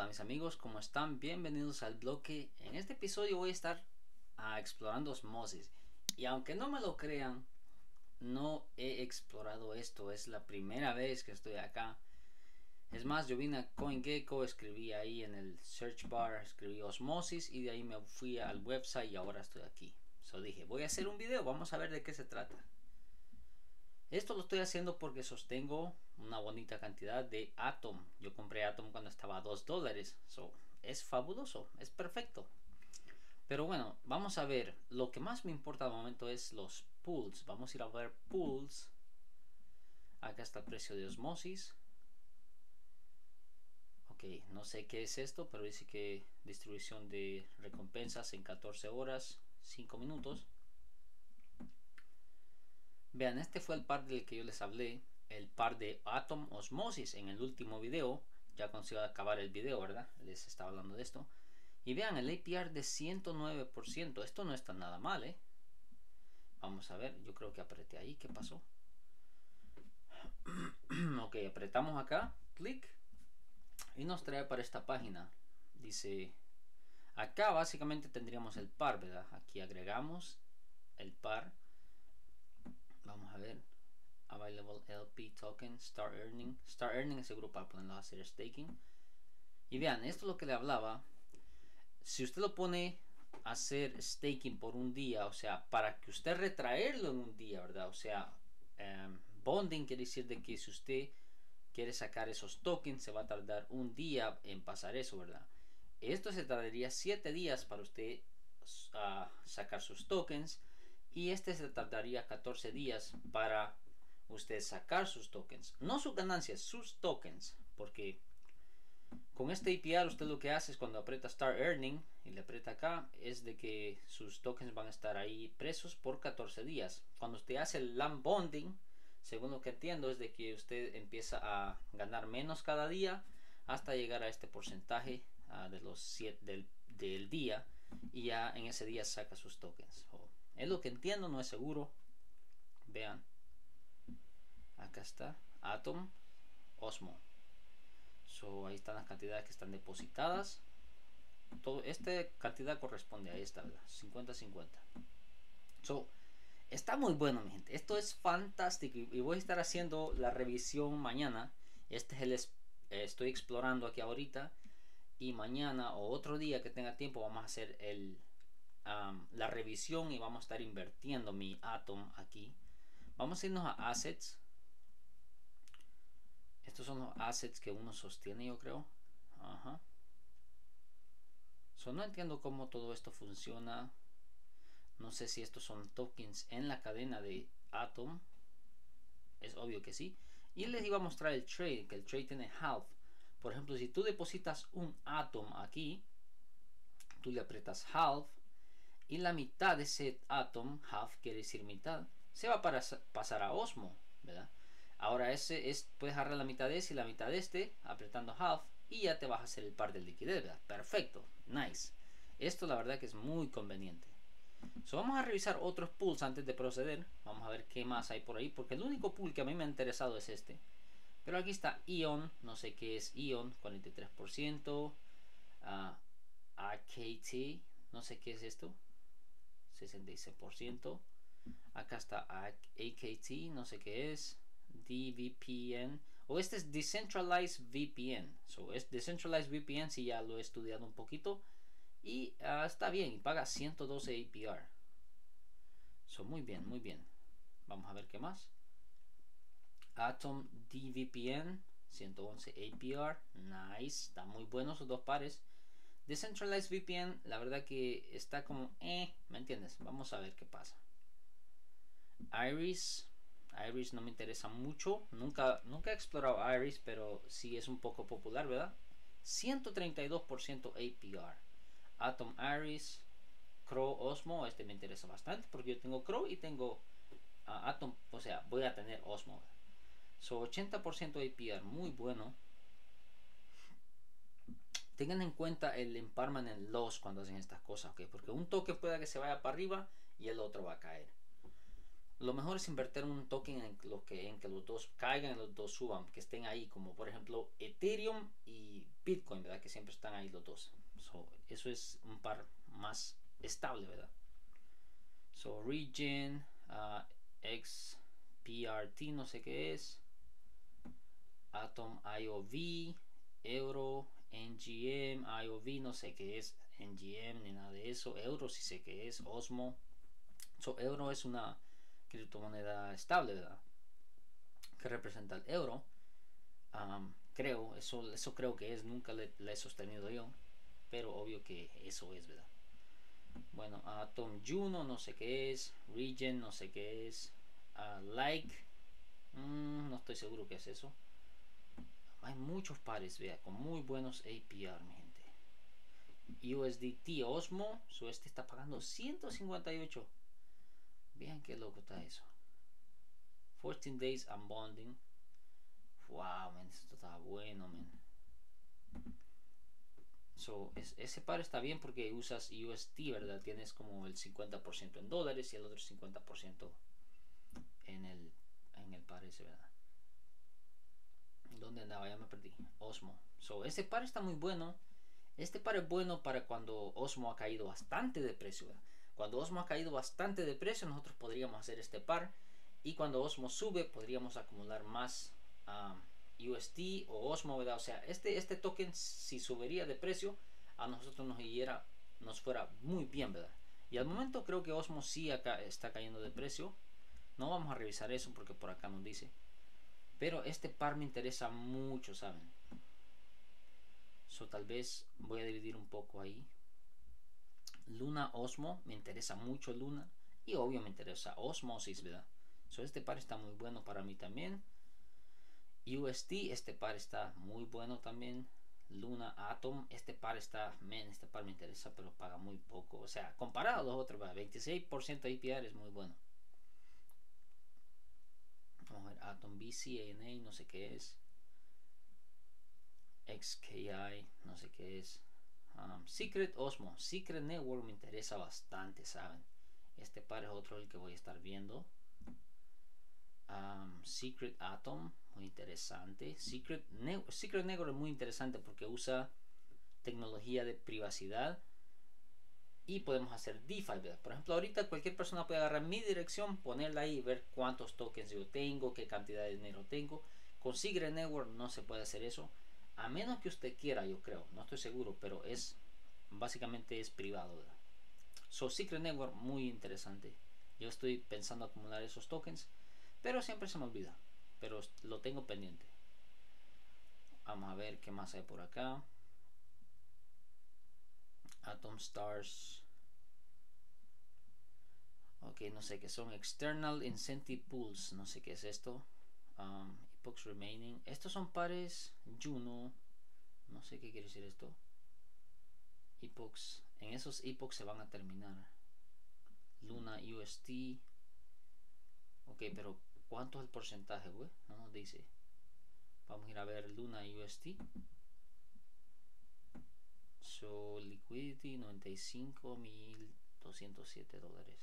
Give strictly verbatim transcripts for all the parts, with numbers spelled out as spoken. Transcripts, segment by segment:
Hola mis amigos, ¿cómo están? Bienvenidos al bloque. En este episodio voy a estar uh, explorando Osmosis. Y aunque no me lo crean, no he explorado esto. Es la primera vez que estoy acá. Es más, yo vine a CoinGecko, escribí ahí en el search bar, escribí Osmosis y de ahí me fui al website y ahora estoy aquí. So dije, voy a hacer un video, vamos a ver de qué se trata. Esto lo estoy haciendo porque sostengo una bonita cantidad de Atom. Yo compré Atom cuando estaba a dos dólares. So, es fabuloso, es perfecto. Pero bueno, vamos a ver. Lo que más me importa al momento es los pools. Vamos a ir a ver pools. Acá está el precio de Osmosis. Ok, no sé qué es esto, pero dice que distribución de recompensas en catorce horas, cinco minutos. Vean, este fue el par del que yo les hablé, el par de Atom Osmosis en el último video. Ya consigo acabar el video, ¿verdad? Les estaba hablando de esto. Y vean, el A P R de ciento nueve por ciento. Esto no está nada mal, ¿eh? Vamos a ver, yo creo que apreté ahí. ¿Qué pasó? Ok, apretamos acá, clic. Y nos trae para esta página. Dice, acá básicamente tendríamos el par, ¿verdad? Aquí agregamos el par. Vamos a ver. Available L P token, Start Earning. Start Earning es seguro para ponerlo a hacer staking. Y vean, esto es lo que le hablaba. Si usted lo pone a hacer staking por un día, o sea, para que usted retraerlo en un día, ¿verdad? O sea, um, bonding quiere decir de que si usted quiere sacar esos tokens, se va a tardar un día en pasar eso, ¿verdad? Esto se tardaría siete días para usted uh, sacar sus tokens. Y este se tardaría catorce días para usted sacar sus tokens, no sus ganancias, sus tokens, porque con este A P R usted lo que hace es cuando aprieta Start Earning y le aprieta acá, es de que sus tokens van a estar ahí presos por catorce días. Cuando usted hace el land bonding, según lo que entiendo, es de que usted empieza a ganar menos cada día hasta llegar a este porcentaje uh, de los siete del, del día, y ya en ese día saca sus tokens. Oh, es lo que entiendo, no es seguro. Vean, acá está Atom Osmo. So, ahí están las cantidades que están depositadas. Todo, esta cantidad corresponde a esta, ¿verdad? cincuenta cincuenta. So, está muy bueno, mi gente. Esto es fantástico. Y voy a estar haciendo la revisión mañana. Este es el eh, estoy explorando aquí ahorita. Y mañana o otro día que tenga tiempo vamos a hacer el, um, la revisión y vamos a estar invirtiendo mi Atom aquí. Vamos a irnos a Assets. Estos son los assets que uno sostiene, yo creo. Ajá. So, no entiendo cómo todo esto funciona. No sé si estos son tokens en la cadena de Atom. Es obvio que sí. Y les iba a mostrar el trade, que el trade tiene half. Por ejemplo, si tú depositas un Atom aquí, tú le aprietas half, y la mitad de ese Atom, half quiere decir mitad, se va a pasar a Osmo, ¿verdad? Ahora ese es, puedes agarrar la mitad de ese y la mitad de este, apretando half, y ya te vas a hacer el par de liquidez, ¿verdad? Perfecto, nice. Esto la verdad que es muy conveniente. So, vamos a revisar otros pools antes de proceder. Vamos a ver qué más hay por ahí, porque el único pool que a mí me ha interesado es este. Pero aquí está Ion, no sé qué es Ion, cuarenta y tres por ciento. Uh, A K T, no sé qué es esto, sesenta y seis por ciento. Acá está A K T, no sé qué es. D V P N, o este es Decentralized V P N. So, es Decentralized V P N, si ya lo he estudiado un poquito. Y uh, está bien, paga ciento doce A P R. So, muy bien, muy bien. Vamos a ver qué más. Atom D V P N, ciento once A P R. Nice, está muy bueno esos dos pares. Decentralized V P N, la verdad que está como, eh, ¿me entiendes? Vamos a ver qué pasa. Iris. Iris no me interesa mucho. Nunca, nunca he explorado Iris, pero sí es un poco popular, ¿verdad? ciento treinta y dos por ciento A P R. Atom Iris. Crow Osmo. Este me interesa bastante porque yo tengo Crow y tengo uh, Atom. O sea, voy a tener Osmo. So, ochenta por ciento A P R. Muy bueno. Tengan en cuenta el impermanent loss cuando hacen estas cosas, ¿ok? Porque un toque puede que se vaya para arriba y el otro va a caer. Lo mejor es invertir un token en, lo que, en que los dos caigan y los dos suban, que estén ahí, como por ejemplo Ethereum y Bitcoin, ¿verdad? Que siempre están ahí los dos. So, eso es un par más estable, ¿verdad? So, Regen, uh, X P R T, no sé qué es. Atom I O V, Euro, N G M, I O V, no sé qué es. N G M ni nada de eso. Euro sí sé qué es. Osmo. So, Euro es una criptomoneda estable, ¿verdad? Que representa el euro. Um, creo, eso, eso creo que es. Nunca le, le he sostenido yo. Pero obvio que eso es, ¿verdad? Bueno, Atom Juno, no sé qué es. Regen, no sé qué es. Uh, like, mmm, no estoy seguro qué es eso. Hay muchos pares, vea, con muy buenos A P R, mi gente. U S D T Osmo, so este está pagando ciento cincuenta y ocho. Vean qué loco está eso. fourteen days unbonding. Wow, man, esto está bueno, man. So, es, ese par está bien porque usas U S D, ¿verdad? Tienes como el cincuenta por ciento en dólares y el otro cincuenta por ciento en el, en el par ese, ¿verdad? ¿Dónde andaba? Ya me perdí. Osmo. So, este par está muy bueno. Este par es bueno para cuando Osmo ha caído bastante de precio, ¿verdad? Cuando Osmo ha caído bastante de precio, nosotros podríamos hacer este par. Y cuando Osmo sube, podríamos acumular más um, U S D o Osmo, ¿verdad? O sea, este, este token, si subiría de precio, a nosotros nos, iría, nos fuera muy bien, ¿verdad? Y al momento creo que Osmo sí acá está cayendo de precio. No vamos a revisar eso porque por acá nos dice. Pero este par me interesa mucho, ¿saben? So, tal vez voy a dividir un poco ahí. Luna Osmo, me interesa mucho Luna. Y obvio me interesa Osmosis, ¿verdad? So, este par está muy bueno para mí también. U S D, este par está muy bueno también. Luna Atom, este par está, man, este par me interesa, pero paga muy poco. O sea, comparado a los otros, ¿verdad? veintiséis por ciento A P R es muy bueno. Vamos a ver, Atom B C, A N A, no sé qué es. X K I, no sé qué es. Um, Secret Osmo, Secret Network me interesa bastante, ¿saben? Este par es otro el que voy a estar viendo. Um, Secret Atom, muy interesante. Secret, ne Secret Network es muy interesante porque usa tecnología de privacidad y podemos hacer DeFi, ¿verdad? Por ejemplo, ahorita cualquier persona puede agarrar mi dirección, ponerla ahí y ver cuántos tokens yo tengo, qué cantidad de dinero tengo. Con Secret Network no se puede hacer eso, a menos que usted quiera, yo creo. No estoy seguro, pero es básicamente es privado, ¿verdad? So, Secret Network, muy interesante. Yo estoy pensando acumular esos tokens, pero siempre se me olvida. Pero lo tengo pendiente. Vamos a ver qué más hay por acá. Atom Stars. Ok, no sé qué son. External Incentive Pools. No sé qué es esto. Um, epochs Remaining. Estos son pares Juno. No sé qué quiere decir esto. Epochs. En esos epochs se van a terminar. Luna U S D. Ok, pero ¿cuánto es el porcentaje, güey? No nos dice. Vamos a ir a ver Luna U S D. So, liquidity noventa y cinco mil doscientos siete dólares.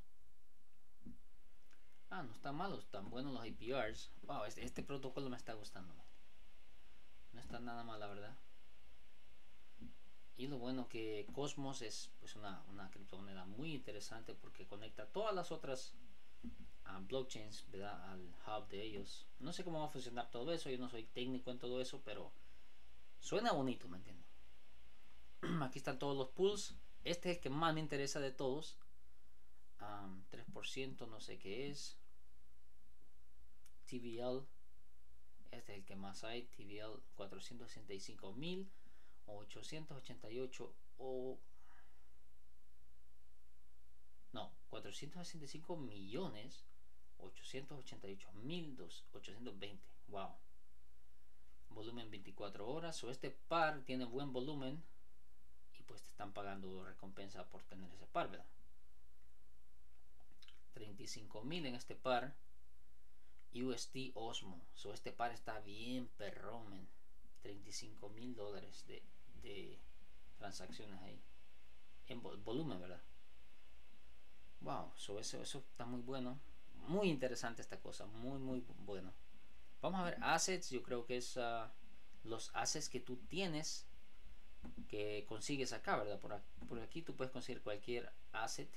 Ah, no están malos, están buenos los A P Rs. Wow, este, este protocolo me está gustando. No está nada mal, la verdad. Y lo bueno que Cosmos es pues una, una criptomoneda muy interesante porque conecta todas las otras uh, blockchains, ¿verdad? Al hub de ellos. No sé cómo va a funcionar todo eso, yo no soy técnico en todo eso, pero suena bonito, ¿me entiendes? Aquí están todos los pools. Este es el que más me interesa de todos. Um, tres por ciento, no sé qué es. T V L. Este es el que más hay. T V L cuatrocientos sesenta y cinco mil ochocientos ochenta y ocho o... No, cuatrocientos sesenta y cinco millones ochocientos ochenta y ocho mil ochocientos veinte. Wow. Volumen veinticuatro horas. O este par tiene buen volumen. Y pues te están pagando recompensa por tener ese par, ¿verdad? treinta y cinco mil en este par. U S D Osmo. So este par está bien perrón, man. treinta y cinco mil dólares de, de transacciones ahí. En volumen, ¿verdad? Wow, so eso, eso está muy bueno. Muy interesante esta cosa. Muy, muy bueno. Vamos a ver assets. Yo creo que es uh, los assets que tú tienes, que consigues acá, ¿verdad? Por aquí, por aquí tú puedes conseguir cualquier asset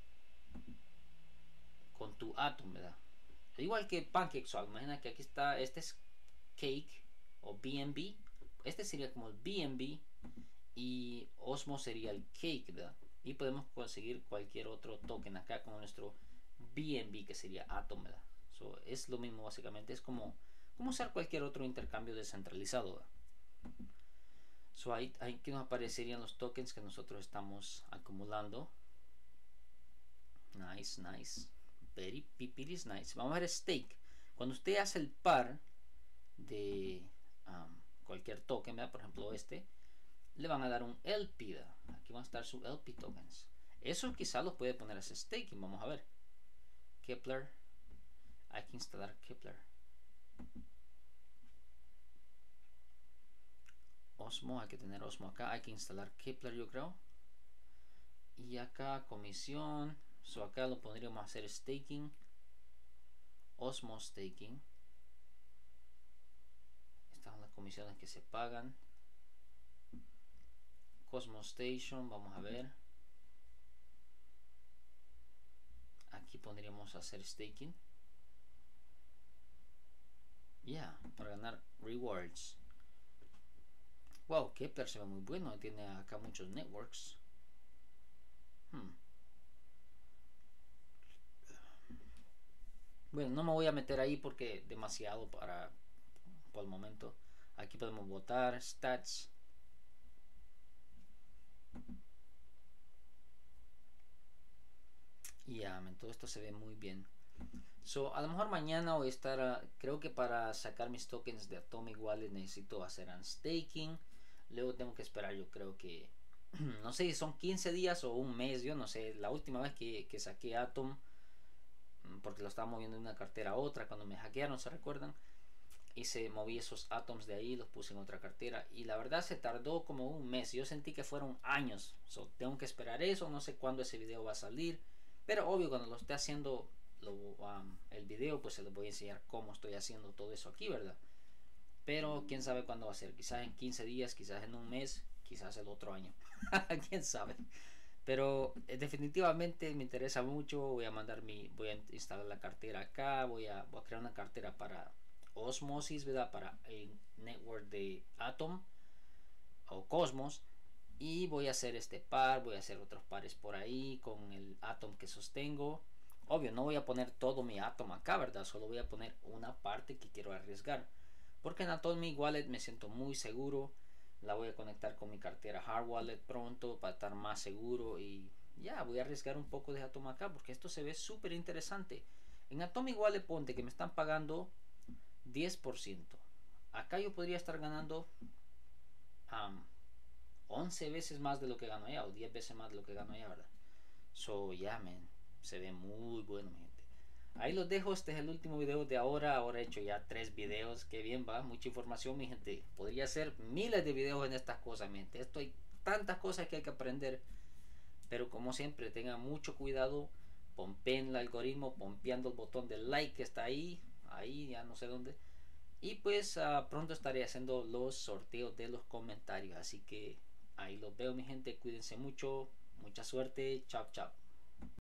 con tu Atom, ¿verdad? Igual que PancakeSwap, imagina que aquí está, este es Cake o B N B, este sería como el B N B y Osmo sería el Cake, ¿verdad? Y podemos conseguir cualquier otro token acá como nuestro B N B, que sería Atom, ¿verdad? So, es lo mismo básicamente, es como, como usar cualquier otro intercambio descentralizado, ¿verdad? So, ahí, ahí que nos aparecerían los tokens que nosotros estamos acumulando. Nice, nice. Very pipiris nice. Vamos a ver stake. Cuando usted hace el par de um, cualquier token, ¿verdad? Por ejemplo este, le van a dar un L P, ¿verdad? Aquí van a estar sus L P tokens. Eso quizá los puede poner a ese staking. Vamos a ver. Kepler. Hay que instalar Kepler. Osmo, hay que tener Osmo acá. Hay que instalar Kepler, yo creo. Y acá comisión. So acá lo podríamos hacer staking. Osmo staking. Estas son las comisiones que se pagan. Cosmos Station, vamos a ver. Aquí podríamos hacer staking. Ya, yeah, para ganar rewards. Wow, Kepler se ve muy bueno. Tiene acá muchos networks. Hmm. Bueno, no me voy a meter ahí porque demasiado para por el momento. Aquí podemos votar stats. Y ya, yeah, todo esto se ve muy bien. So, a lo mejor mañana voy a estar, uh, creo que para sacar mis tokens de Atomic Wallet necesito hacer un staking. Luego tengo que esperar, yo creo que, no sé si son quince días o un mes, yo no sé. La última vez que, que saqué Atom, porque lo estaba moviendo de una cartera a otra, cuando me hackearon, ¿se recuerdan? Y se moví esos Atoms de ahí, los puse en otra cartera. Y la verdad se tardó como un mes. Yo sentí que fueron años. So, tengo que esperar eso, no sé cuándo ese video va a salir. Pero obvio, cuando lo esté haciendo lo, um, el video, pues se les voy a enseñar cómo estoy haciendo todo eso aquí, ¿verdad? Pero quién sabe cuándo va a ser. Quizás en quince días, quizás en un mes, quizás el otro año. Quién sabe. Pero eh, definitivamente me interesa mucho. Voy a mandar mi, voy a instalar la cartera acá. Voy a, voy a crear una cartera para Osmosis, ¿verdad? Para el network de Atom o Cosmos. Y voy a hacer este par, voy a hacer otros pares por ahí con el Atom que sostengo. Obvio, no voy a poner todo mi Atom acá, ¿verdad? Solo voy a poner una parte que quiero arriesgar. Porque en Atomic Wallet me siento muy seguro. La voy a conectar con mi cartera Hard Wallet pronto para estar más seguro. Y ya, voy a arriesgar un poco de Atom acá porque esto se ve súper interesante. En Atomic Wallet ponte que me están pagando diez por ciento. Acá yo podría estar ganando um, once veces más de lo que gano allá, o diez veces más de lo que gano allá, ¿verdad? So, ya, yeah, man, se ve muy bueno, mi gente. Ahí los dejo, este es el último video de ahora. Ahora he hecho ya tres videos, que bien va, mucha información, mi gente. Podría hacer miles de videos en estas cosas, mi gente. Esto hay tantas cosas que hay que aprender. Pero como siempre, tengan mucho cuidado. Pompeen el algoritmo, pompeando el botón de like que está ahí. Ahí, ya no sé dónde. Y pues uh, pronto estaré haciendo los sorteos de los comentarios. Así que ahí los veo, mi gente. Cuídense mucho. Mucha suerte. Chao, chao.